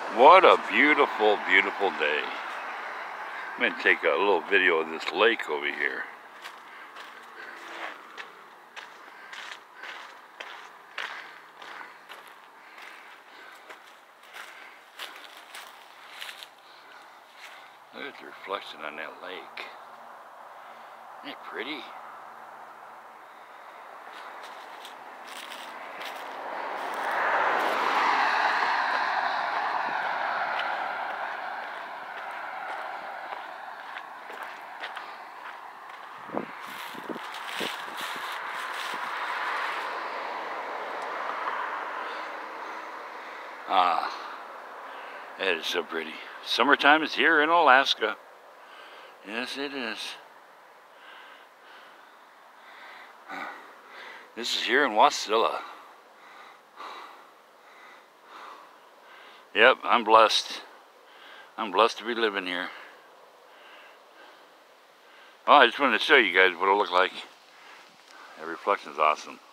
What a beautiful, beautiful day. I'm going to take a little video of this lake over here. Look at the reflection on that lake. Isn't it pretty? Ah, that is so pretty. Summertime is here in Alaska. Yes, it is. This is here in Wasilla. Yep, I'm blessed. I'm blessed to be living here. Oh, I just wanted to show you guys what it'll look like. That reflection's awesome.